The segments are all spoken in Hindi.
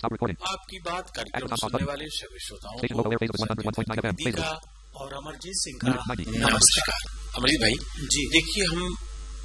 आपकी बात कार्यक्रम सुनने वाले सभी श्रोताओं को और अमरजीत सिंह का नमस्कार। अमरजीत भाई जी, देखिए हम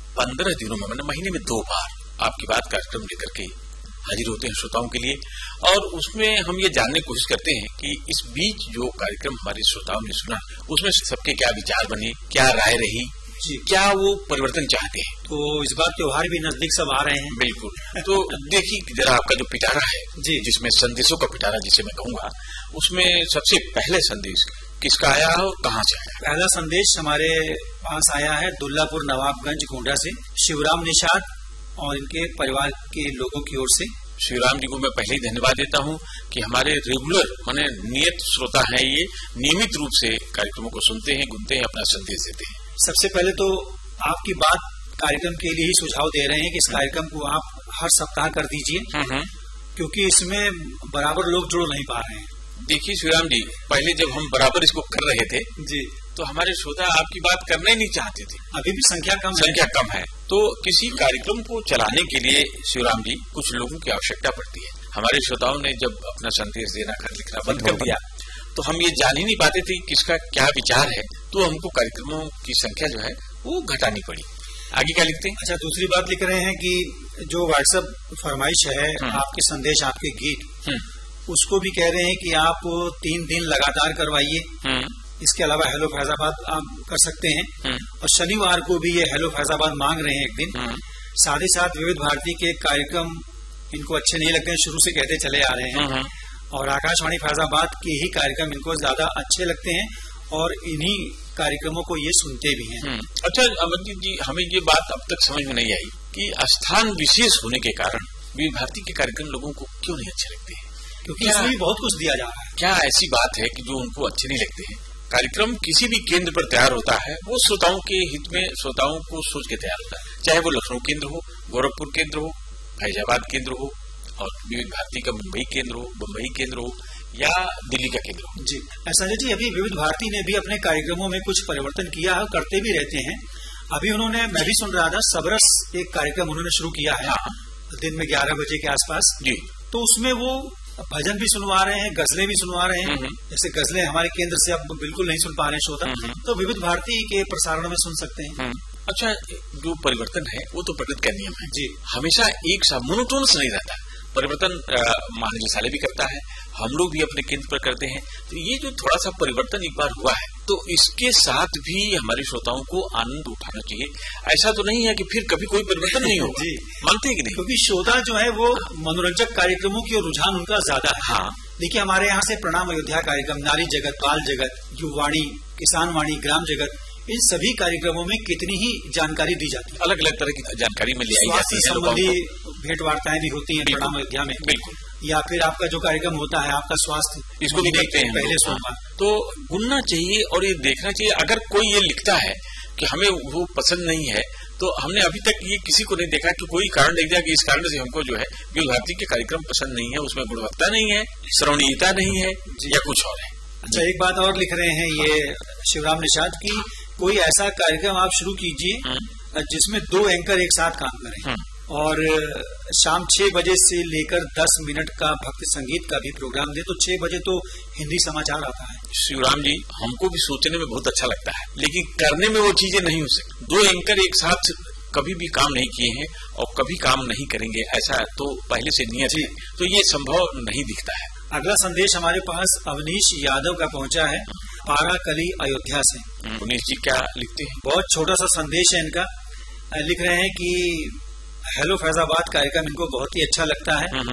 15 दिनों में महीने में 2 बार आपकी बात कार्यक्रम लेकर के हाजिर होते हैं श्रोताओं के लिए, और उसमें हम ये जानने की कोशिश करते हैं कि इस बीच जो कार्यक्रम हमारे श्रोताओं ने सुना उसमें सबके क्या विचार बने, क्या राय रही जी, क्या वो परिवर्तन चाहते हैं। तो इस बार त्योहार भी नजदीक सब आ रहे हैं। बिल्कुल, तो देखिए जरा आपका जो पिटारा है जी, जिसमें संदेशों का पिटारा जिसे मैं कहूँगा, उसमें सबसे पहले संदेश किसका आया और कहाँ से आया? पहला संदेश हमारे पास आया है दुल्लापुर नवाबगंज गोंडा से शिवराम निषाद और इनके परिवार के लोगों की ओर से। शिवराम जी को मैं पहले ही धन्यवाद देता हूँ कि हमारे रेगुलर माने नियत श्रोता हैं, ये नियमित रूप से कार्यक्रमों को सुनते हैं, गुनते हैं, अपना संदेश देते हैं। सबसे पहले तो आपकी बात कार्यक्रम के लिए ही सुझाव दे रहे हैं कि इस कार्यक्रम को आप हर सप्ताह कर दीजिए, क्योंकि इसमें बराबर लोग जुड़ नहीं पा रहे हैं। देखिए शिवराम जी, पहले जब हम बराबर इसको कर रहे थे जी, तो हमारे श्रोता आपकी बात करना ही नहीं चाहते थे। अभी भी संख्या कम है। तो किसी कार्यक्रम को चलाने के लिए शिवराम जी कुछ लोगों की आवश्यकता पड़ती है। हमारे श्रोताओं ने जब अपना संदेश देना लिखना बंद कर दिया तो हम ये जान ही नहीं पाते थे किसका क्या विचार है, तो हमको कार्यक्रमों की संख्या जो है वो घटानी पड़ी। आगे क्या लिखते हैं? अच्छा, दूसरी बात लिख रहे हैं कि जो व्हाट्सएप फरमाइश है आपके संदेश, आपके गीत, उसको भी कह रहे हैं कि आप 3 दिन लगातार करवाइए। इसके अलावा हेलो फैजाबाद आप कर सकते हैं, और शनिवार को भी ये हेलो फैजाबाद मांग रहे हैं एक दिन। साथ ही साथ विविध भारती के कार्यक्रम इनको अच्छे नहीं लगते हैं, शुरू से कहते चले आ रहे हैं, और आकाशवाणी फैजाबाद के ही कार्यक्रम इनको ज्यादा अच्छे लगते हैं और इन्हीं कार्यक्रमों को ये सुनते भी हैं। अच्छा अमरजीत जी, हमें ये बात अब तक समझ में नहीं आई कि स्थान विशेष होने के कारण विविध भारती के कार्यक्रम लोगों को क्यों नहीं अच्छे लगते हैं? क्योंकि इसमें बहुत कुछ दिया जा रहा है। क्या ऐसी बात है कि जो उनको अच्छे नहीं लगते हैं? कार्यक्रम किसी भी केंद्र पर तैयार होता है वो श्रोताओं के हित में, श्रोताओं को सोच के तैयार होता है, चाहे वो लखनऊ केंद्र हो, गोरखपुर केंद्र हो, फैजाबाद केंद्र हो, और विविध भारती का मुंबई केंद्र हो, बम्बई केंद्र हो, या दिल्ली का केंद्र हो। जी संजय जी, अभी विविध भारती ने भी अपने कार्यक्रमों में कुछ परिवर्तन किया है, करते भी रहते हैं। अभी उन्होंने, मैं भी सुन रहा था, सबरस एक कार्यक्रम उन्होंने शुरू किया है दिन में 11 बजे के आसपास जी। तो उसमें वो भजन भी सुनवा रहे हैं, गजलें भी सुनवा रहे हैं। जैसे गजलें हमारे केंद्र से अब बिल्कुल नहीं सुन पा रहे हैं श्रोता, तो विविध भारती के प्रसारण में सुन सकते हैं। अच्छा, जो परिवर्तन है वो तो प्रकृति का नियम है जी, हमेशा एक सा मोनोटोनस नहीं रहता। परिवर्तन महानिदेशालय भी करता है, हम लोग भी अपने केंद्र पर करते हैं। तो ये जो थोड़ा सा परिवर्तन एक बार हुआ है, तो इसके साथ भी हमारे श्रोताओं को आनंद उठाना चाहिए। ऐसा तो नहीं है कि फिर कभी कोई परिवर्तन नहीं होगा जी, मानते हैं कि नहीं? क्योंकि श्रोता जो है वो मनोरंजक कार्यक्रमों की ओर रुझान उनका ज्यादा है। हाँ, देखिए हमारे यहाँ से प्रणाम अयोध्या कार्यक्रम, नारी जगत, बाल जगत, युवाणी, किसान वाणी, ग्राम जगत, इन सभी कार्यक्रमों में कितनी ही जानकारी दी जाती है, अलग अलग तरह की जानकारी में ले आई जाती है। संबंधी भेंट वार्ताएं भी होती हैं प्रणाम अयोध्या में। बिल्कुल, या फिर आपका जो कार्यक्रम होता है आपका स्वास्थ्य, इसको भी देखते हैं पहले सोमवार। तो गुनना चाहिए और ये देखना चाहिए। अगर कोई ये लिखता है कि हमें वो पसंद नहीं है, तो हमने अभी तक ये किसी को नहीं देखा कि कोई कारण लिख दिया कि इस कारण से हमको जो है विविध भारती के कार्यक्रम पसंद नहीं है, उसमें गुणवत्ता नहीं है, श्रवणीयता नहीं है, या कुछ और है। अच्छा, एक बात और लिख रहे हैं ये शिवराम निषाद की, कोई ऐसा कार्यक्रम आप शुरू कीजिए जिसमें 2 एंकर एक साथ काम करें, और शाम 6 बजे से लेकर 10 मिनट का भक्ति संगीत का भी प्रोग्राम दे। तो 6 बजे तो हिंदी समाचार आता है। शिवराम जी, हमको भी सोचने में बहुत अच्छा लगता है, लेकिन करने में वो चीजें नहीं हो सकती। 2 एंकर एक साथ कभी भी काम नहीं किए हैं और कभी काम नहीं करेंगे, ऐसा तो पहले से नियत है, तो ये संभव नहीं दिखता है। अगला संदेश हमारे पास अवनीश यादव का पहुंचा है, पाराकली अयोध्या से। अवनीश जी क्या लिखते हैं? बहुत छोटा सा संदेश है इनका। लिख रहे हैं कि हेलो फैजाबाद कार्यक्रम इनको बहुत ही अच्छा लगता है,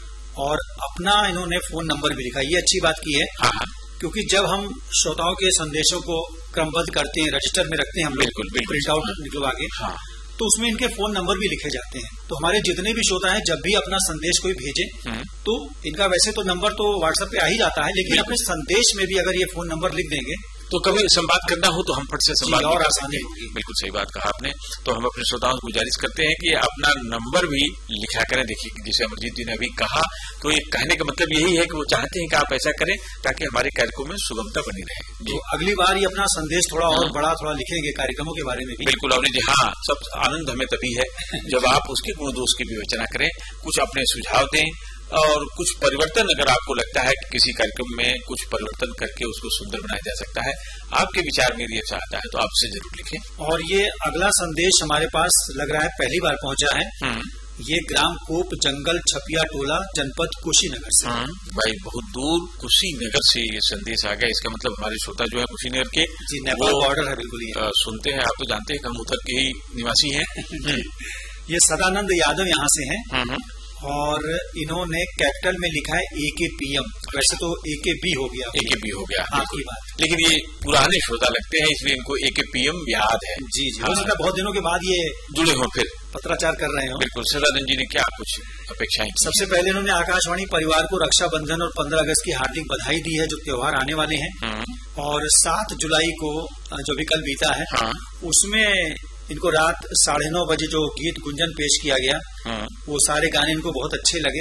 और अपना इन्होंने फोन नंबर भी लिखा। ये अच्छी बात की है, क्योंकि जब हम श्रोताओं के संदेशों को क्रमबद्ध करते हैं, रजिस्टर में रखते हैं हम लोग, प्रिंट आउट निकलवा के, तो उसमें इनके फोन नंबर भी लिखे जाते हैं। तो हमारे जितने भी श्रोता हैं, जब भी अपना संदेश कोई भेजे, तो इनका वैसे तो नंबर तो व्हाट्सएप पे आ ही जाता है, लेकिन अपने संदेश में भी अगर ये फोन नंबर लिख देंगे तो कभी संवाद करना हो तो हम फट से संवाद और आसानी होगी। बिल्कुल सही बात कहा आपने। तो हम अपने श्रोताओं को गुजारिश करते हैं कि अपना नंबर भी लिखा करें। देखिए जैसे अमरजीत जी ने अभी कहा, तो ये कहने का मतलब यही है कि वो चाहते हैं कि आप ऐसा करें ताकि हमारे कार्यक्रम में सुगमता बनी रहे। तो अगली बार ये अपना संदेश थोड़ा और बड़ा थोड़ा लिखेंगे कार्यक्रमों के बारे में भी। बिल्कुल अवनी जी, हाँ, सब आनंद हमें तभी है जब आप उसके गुण दोष की विवेचना करें, कुछ अपने सुझाव दें, और कुछ परिवर्तन अगर आपको लगता है कि किसी कार्यक्रम में कुछ परिवर्तन करके उसको सुंदर बनाया जा सकता है, आपके विचार में यदि अच्छा आता है तो आपसे जरूर लिखें। और ये अगला संदेश हमारे पास लग रहा है पहली बार पहुंचा है। ये ग्राम कोप जंगल छपिया टोला जनपद कुशीनगर से। भाई बहुत दूर कुशीनगर से ये संदेश आ गया। इसका मतलब हमारे श्रोता जो है कुशीनगर के, जी नेपाल बॉर्डर है बिल्कुल। ये सुनते हैं, आप तो जानते हैं कि हम उधर के ही निवासी हैं। ये सदानंद यादव यहाँ से हैं और इन्होंने कैपिटल में लिखा है AKPM, वैसे तो AKB हो गया। AKB हो गया, आपकी बात। लेकिन ये पुराने श्रोता लगते हैं इसलिए इनको AKPM याद है। जी जी, हो सकता है बहुत दिनों के बाद ये जुड़े हों, फिर पत्राचार कर रहे हो। बिल्कुल। सदानंद जी ने क्या कुछ अपेक्षाएं? सबसे पहले इन्होंने आकाशवाणी परिवार को रक्षाबंधन और 15 अगस्त की हार्दिक बधाई दी है, जो त्योहार आने वाले हैं। और 7 जुलाई को जो भी कल बीता है, उसमें इनको रात 9:30 बजे जो गीत गुंजन पेश किया गया, वो सारे गाने इनको बहुत अच्छे लगे।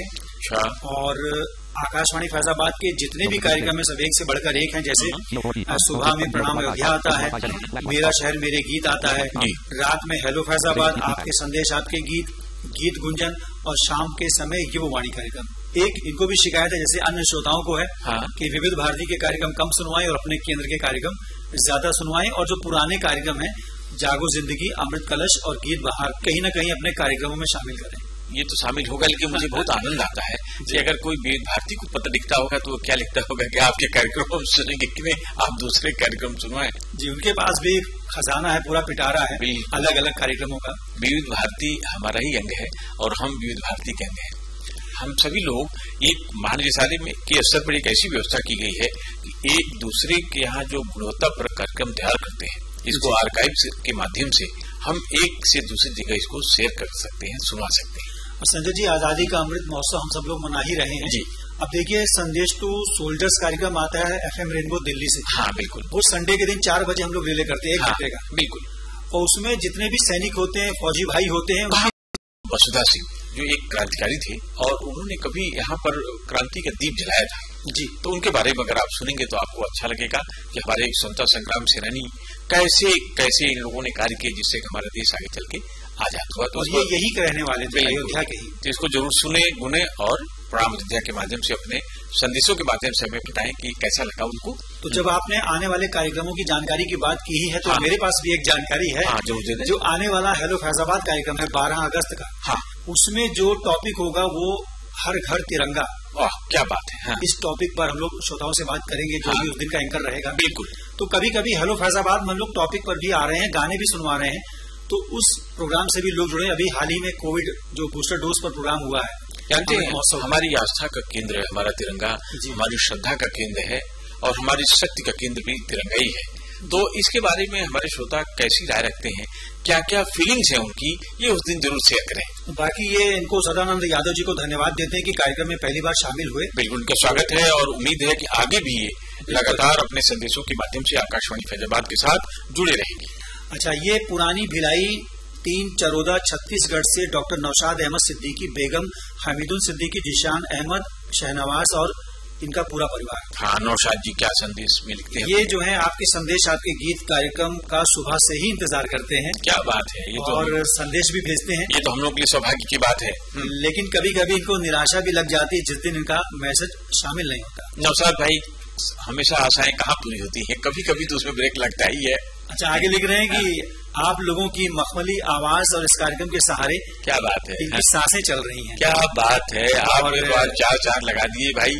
और आकाशवाणी फैजाबाद के जितने भी कार्यक्रम है सब एक से बढ़कर एक हैं। जैसे सुबह में प्रणाम अयोध्या आता है, मेरा शहर मेरे गीत आता है, रात में हेलो फैजाबाद, आपके संदेश आपके गीत, गीत गुंजन, और शाम के समय युववाणी कार्यक्रम। एक इनको भी शिकायत है, जैसे अन्य श्रोताओं को है, कि विविध भारती के कार्यक्रम कम सुनवाएं और अपने केंद्र के कार्यक्रम ज्यादा सुनवाएं। और जो पुराने कार्यक्रम है जागो जिंदगी, अमृत कलश और गीत बहार, कहीं न कहीं अपने कार्यक्रमों में शामिल करें। ये तो शामिल होगा, लेकिन मुझे बहुत आनंद आता है कि अगर कोई विविध भारती को पत्र लिखता होगा तो वो क्या लिखता होगा कि आपके कार्यक्रम सुनेंगे कि नहीं, आप दूसरे कार्यक्रम सुनवाएं। जी, उनके पास भी खजाना है, पूरा पिटारा है अलग अलग कार्यक्रमों का। विविध भारती हमारा ही अंग है और हम विविध भारती के अंग है। हम सभी लोग एक महानिदेशालय में के स्तर पर एक ऐसी व्यवस्था की गई है कि एक दूसरे के यहाँ जो गुणवत्ता पर कार्यक्रम तैयार करते हैं, इसको आर्काइव के माध्यम से हम एक से दूसरी जगह इसको शेयर कर सकते हैं, सुना सकते हैं। और संजय जी, आजादी का अमृत महोत्सव हम सब लोग मना ही रहे हैं जी। अब देखिए, संदेश टू सोल्जर्स कार्यक्रम आता है FM रेनबो दिल्ली से। हाँ बिल्कुल। वो संडे के दिन 4 बजे हम लोग रिले करते हैं, 1 घंटे का। बिल्कुल। और उसमें जितने भी सैनिक होते हैं, फौजी भाई होते हैं। वसुधा सिंह जो एक क्रांतिकारी थे और उन्होंने कभी यहाँ पर क्रांति का दीप जलाया था जी, तो उनके बारे में अगर आप सुनेंगे तो आपको अच्छा लगेगा कि हमारे स्वतंत्रता संग्राम सेनानी कैसे कैसे इन लोगों ने कार्य किए जिससे हमारा देश आगे चल के आजाद हुआ। तो ये यही कहने वाले थे, अयोध्या के ही। तो इसको जरूर सुने, गुने और प्रणाम अयोध्या के माध्यम से अपने संदेशों के माध्यम से हमें बताएं कि कैसा लगा उनको। तो जब आपने आने वाले कार्यक्रमों की जानकारी की बात की ही है, तो मेरे पास भी एक जानकारी है। जो आने वाला हेलो फैजाबाद कार्यक्रम है 12 अगस्त का, उसमें जो टॉपिक होगा वो हर घर तिरंगा। वाह, क्या बात है। इस टॉपिक पर हम लोग श्रोताओं से बात करेंगे, जो भी उस दिन का एंकर रहेगा। बिल्कुल। तो कभी कभी हेलो फैजाबाद में हम लोग टॉपिक पर भी आ रहे हैं, गाने भी सुनवा रहे हैं, तो उस प्रोग्राम से भी लोग जुड़े। अभी हाल ही में कोविड जो बूस्टर डोज पर प्रोग्राम हुआ है, जानते हैं हमारी आस्था का केंद्र है हमारा तिरंगा, हमारी श्रद्धा का केंद्र है और हमारी शक्ति का केंद्र भी तिरंगा ही है। तो इसके बारे में हमारे श्रोता कैसी राय रखते हैं, क्या क्या फीलिंग्स है उनकी, ये उस दिन जरूर शेयर करें। बाकी ये इनको सदानंद यादव जी को धन्यवाद देते हैं कि कार्यक्रम में पहली बार शामिल हुए। बिल्कुल, उनका स्वागत है और उम्मीद है कि आगे भी ये लगातार अपने संदेशों के माध्यम से आकाशवाणी फैजाबाद के साथ जुड़े रहेंगे। अच्छा, ये पुरानी भिलाई 3 चरोदा छत्तीसगढ़ से डॉक्टर नौशाद अहमद सिद्दीकी, बेगम हमीदुल सिद्दीकी, जिशान अहमद, शहनवाज और इनका पूरा परिवार। हाँ, नौशाद जी क्या संदेश में लिखते हैं? ये जो है आपके संदेश आपके गीत कार्यक्रम का सुबह से ही इंतजार करते हैं। क्या बात है। ये और संदेश भी भेजते हैं। ये तो हम लोग के लिए सौभाग्य की बात है। लेकिन कभी कभी इनको निराशा भी लग जाती है जिस दिन इनका मैसेज शामिल नहीं होता। नौशाद भाई, हमेशा आशाएं कहाँ पूरी होती है, कभी कभी तो उसमें ब्रेक लगता ही है। अच्छा, आगे लिख रहे हैं कि आप लोगों की मखमली आवाज और इस कार्यक्रम के सहारे, क्या बात है, इनकी सांसें चल रही हैं। क्या बात है, आपने तो आज 4 लगा दिए भाई।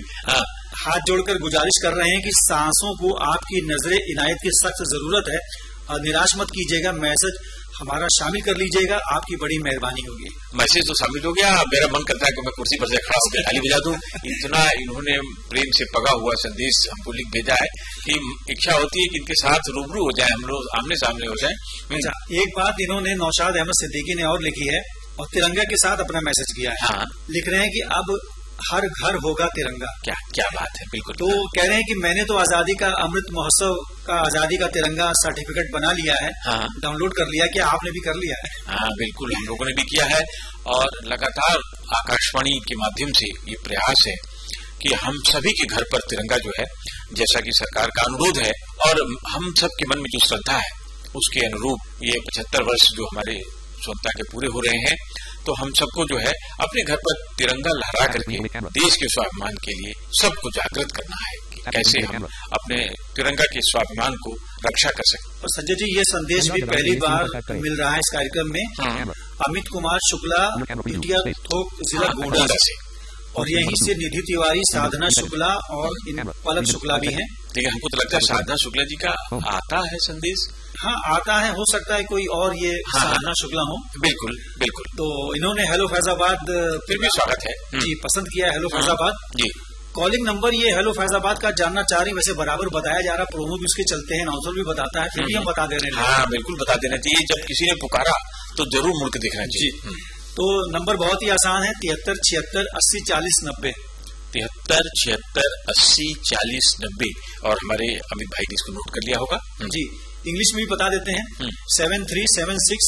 हाथ जोड़कर गुजारिश कर रहे हैं कि सांसों को आपकी नजरे इनायत की सख्त जरूरत है और निराश मत कीजिएगा, मैसेज हमारा शामिल कर लीजिएगा, आपकी बड़ी मेहरबानी होगी। मैसेज तो शामिल हो गया, मेरा मन करता है कि मैं कुर्सी पर से खड़ा होकर ताली बजा दूं। इतना इन्होंने प्रेम से पगा हुआ संदेश हमको लिख भेजा है कि इच्छा होती है कि इनके साथ रूबरू हो जाए, हम लोग आमने सामने हो जाए। अच्छा, एक बात इन्होंने नौशाद अहमद सिद्दीकी ने और लिखी है और तिरंगा के साथ अपना मैसेज किया है। लिख रहे हैं कि अब हर घर होगा तिरंगा। क्या बात है। बिल्कुल। तो कह रहे हैं कि मैंने तो आजादी का अमृत महोत्सव का आजादी का तिरंगा सर्टिफिकेट बना लिया है, डाउनलोड कर लिया। क्या आपने भी कर लिया है? हाँ बिल्कुल, हम लोगों ने भी किया है और लगातार आकाशवाणी के माध्यम से ये प्रयास है कि हम सभी के घर पर तिरंगा जो है, जैसा कि सरकार का अनुरोध है और हम सब के मन में जो श्रद्धा है उसके अनुरूप ये 75 वर्ष जो हमारे स्वतंत्रता के पूरे हो रहे हैं, तो हम सबको जो है अपने घर पर तिरंगा लहरा करके देश के स्वाभिमान के लिए सबको जागृत करना है कि कैसे हम अपने तिरंगा के स्वाभिमान को रक्षा कर सकते। और संजय जी, ये संदेश भी पहली बार मिल रहा है इस कार्यक्रम में अमित कुमार शुक्ला, पिटिया थोक जिला गोंडा से, और यहीं से निधि तिवारी, साधना शुक्ला और पलक शुक्ला भी हैं। देखिए, हमको तो लगता है साधना शुक्ला जी का आता है संदेश। हाँ, आता है, हो सकता है कोई और ये साधना शुक्ला हो। बिल्कुल बिल्कुल। तो इन्होंने हेलो फैजाबाद फिर भी स्वागत है जी, पसंद किया hello Faizabad ji. Calling number ये हेलो फैजाबाद का जानना चाह रही, वैसे बराबर बताया जा रहा, प्रोमो भी उसके चलते हैं, अनाउंसर भी बताता है, फिर भी हम बता दे रहे हैं। हाँ, बिल्कुल बता देना चाहिए। जब किसी ने पुकारा तो जरूर मुड़ के देखना चाहिए। तो नंबर बहुत ही आसान है, 73 76 80 40 90। 73 76 80 40 90। और हमारे अमित भाई ने इसको नोट कर लिया होगा जी। इंग्लिश में भी बता देते हैं, 7376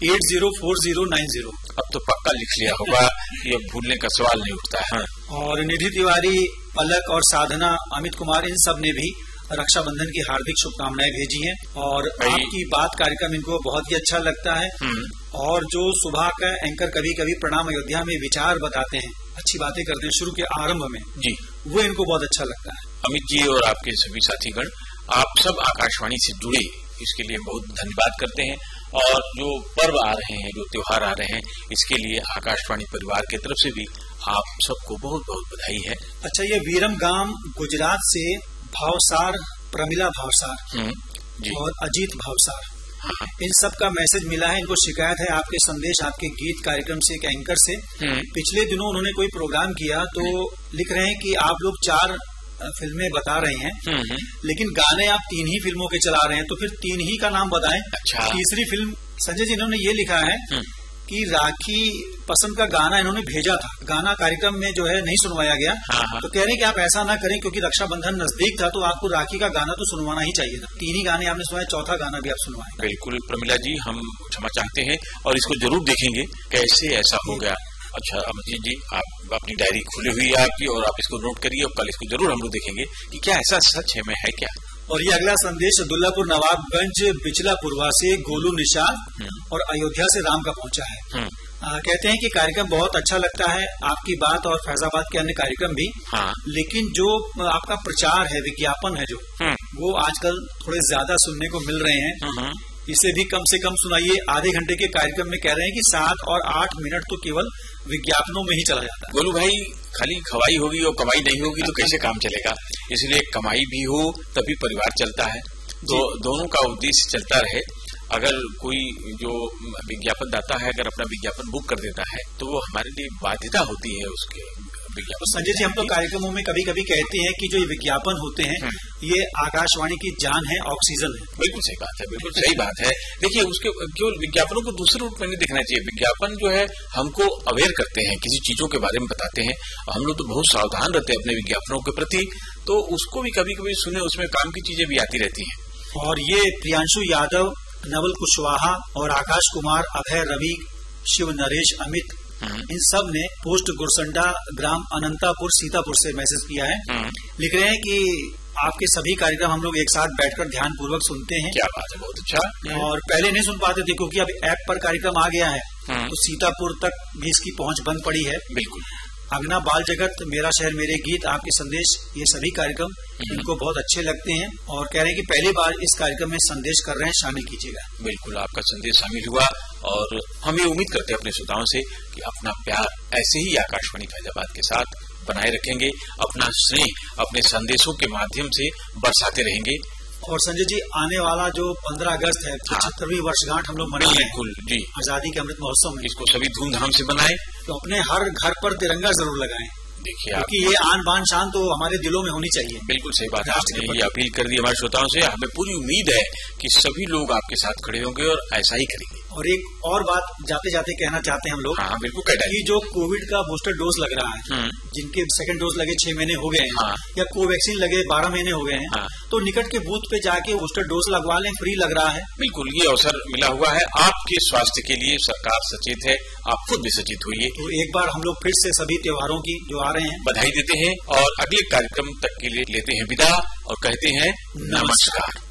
804090। अब तो पक्का लिख लिया होगा, ये भूलने का सवाल नहीं उठता है। और निधि तिवारी, पलक और साधना, अमित कुमार, इन सब ने भी रक्षाबंधन की हार्दिक शुभकामनाएं भेजी हैं। और आपकी बात कार्यक्रम इनको बहुत ही अच्छा लगता है। और जो सुबह का एंकर कभी कभी प्रणाम अयोध्या में विचार बताते हैं, अच्छी बातें करते हैं शुरू के आरंभ में जी, वो इनको बहुत अच्छा लगता है। अमित जी और आपके सभी साथीगण, आप सब आकाशवाणी से जुड़े, इसके लिए बहुत धन्यवाद करते हैं। और जो पर्व आ रहे हैं, जो त्योहार आ रहे हैं, इसके लिए आकाशवाणी परिवार की तरफ से भी आप सबको बहुत बहुत बधाई है। अच्छा, ये वीरमगाम गुजरात से भावसार, प्रमिला भावसार और अजीत भावसार, इन सब का मैसेज मिला है। इनको शिकायत है आपके संदेश, आपके गीत कार्यक्रम से एक एंकर से। पिछले दिनों उन्होंने कोई प्रोग्राम किया तो लिख रहे हैं कि आप लोग 4 फिल्में बता रहे हैं, लेकिन गाने आप 3 ही फिल्मों के चला रहे हैं, तो फिर 3 ही का नाम बताएं। अच्छा। तीसरी फिल्म संजय जी इन्होंने ये लिखा है कि राखी पसंद का गाना इन्होंने भेजा था, गाना कार्यक्रम में जो है नहीं सुनवाया गया। तो कह रहे हैं कि आप ऐसा ना करें, क्योंकि रक्षाबंधन नजदीक था तो आपको राखी का गाना तो सुनवाना ही चाहिए था। 3 ही गाने आपने सुनाए, चौथा गाना भी आप सुनवाए। बिल्कुल प्रमिला जी, हम क्षमा चाहते हैं और इसको जरूर देखेंगे कैसे ऐसा हो गया। अच्छा अमित जी, आप अपनी डायरी खुली हुई है आपकी, और आप इसको नोट करिए, और कल इसको जरूर हम लोग देखेंगे कि क्या ऐसा सच है में है क्या। और ये अगला संदेश दुल्लापुर नवाबगंज बिचलापुरवा से गोलू निषाद और अयोध्या से राम का पहुंचा है। कहते हैं कि कार्यक्रम बहुत अच्छा लगता है, आपकी बात और फैजाबाद के अन्य कार्यक्रम भी। लेकिन जो आपका प्रचार है, विज्ञापन है जो, वो आजकल थोड़े ज्यादा सुनने को मिल रहे हैं। इसे भी कम से कम सुनाइए। आधे घंटे के कार्यक्रम में कह रहे हैं कि 7 और 8 मिनट तो केवल विज्ञापनों में ही चला जाता है। बोलू भाई, खाली खवाई होगी और कमाई नहीं होगी तो कैसे काम चलेगा। इसलिए कमाई भी हो तभी परिवार चलता है, तो दोनों का उद्देश्य चलता रहे। अगर कोई जो विज्ञापन दाता है अगर अपना विज्ञापन बुक कर देता है तो वो हमारे लिए बाध्यता होती है उसके विज्ञापन। संजय जी, हम तो कार्यक्रमों में कभी कभी कहते हैं कि जो ये विज्ञापन होते हैं ये आकाशवाणी की जान है, ऑक्सीजन है। बिल्कुल सही बात है, बिल्कुल सही बात है। देखिए, उसके केवल विज्ञापनों को दूसरे रूप में नहीं देखना चाहिए। विज्ञापन जो है हमको अवेयर करते हैं, किसी चीजों के बारे में बताते हैं। हम लोग तो बहुत सावधान रहते हैं अपने विज्ञापनों के प्रति, तो उसको भी कभी कभी सुने, उसमें काम की चीजें भी आती रहती है। और ये प्रियांशु यादव, नवल कुशवाहा और आकाश कुमार, अभय, रवि, शिव नरेश, अमित, इन सब ने पोस्ट गुरसंडा, ग्राम अनंतापुर, सीतापुर से मैसेज किया है। लिख रहे हैं कि आपके सभी कार्यक्रम हम लोग एक साथ बैठकर ध्यान पूर्वक सुनते हैं। क्या बात है, बहुत अच्छा। और पहले नहीं सुन पाते थे क्योंकि अब ऐप पर कार्यक्रम आ गया है, तो सीतापुर तक भी इसकी पहुंच बंद पड़ी है। बिल्कुल। अगना, बाल जगत, मेरा शहर मेरे गीत, आपके संदेश, ये सभी कार्यक्रम इनको बहुत अच्छे लगते हैं और कह रहे हैं कि पहली बार इस कार्यक्रम में संदेश कर रहे हैं, शामिल कीजिएगा। बिल्कुल, आपका संदेश शामिल हुआ और हम ये उम्मीद करते हैं अपने श्रोताओं से कि अपना प्यार ऐसे ही आकाशवाणी फैजाबाद के साथ बनाए रखेंगे, अपना स्नेह अपने संदेशों के माध्यम से बरसाते रहेंगे। और संजय जी, आने वाला जो 15 अगस्त है, 75वीं वर्षगांठ हम लोग मनाएंगे। बिल्कुल जी, आजादी के अमृत महोत्सव में इसको सभी धूमधाम से बनाएं, तो अपने हर घर पर तिरंगा जरूर लगाएं। देखिए, क्योंकि ये आन बान शान तो हमारे दिलों में होनी चाहिए। बिल्कुल सही बात है, आपने ये अपील कर दी हमारे श्रोताओं से। हमें पूरी उम्मीद है कि सभी लोग आपके साथ खड़े होंगे और ऐसा ही करेंगे। और एक और बात जाते जाते कहना चाहते हैं हम लोग, बिल्कुल कह कि जो कोविड का बूस्टर डोज लग रहा है, जिनके सेकंड डोज लगे 6 महीने हो गए हैं, या कोवैक्सीन लगे 12 महीने हो गए हैं, तो निकट के बूथ पे जाके बूस्टर डोज लगवा लें, फ्री लग रहा है। बिल्कुल, ये अवसर मिला हुआ है आपके स्वास्थ्य के लिए। सरकार सचेत है, आप खुद भी सचेत होइए। तो एक बार हम लोग फिर से सभी त्योहारों की जो आ रहे हैं बधाई देते हैं और अगले कार्यक्रम तक के लिए लेते हैं विदा और कहते हैं नमस्कार।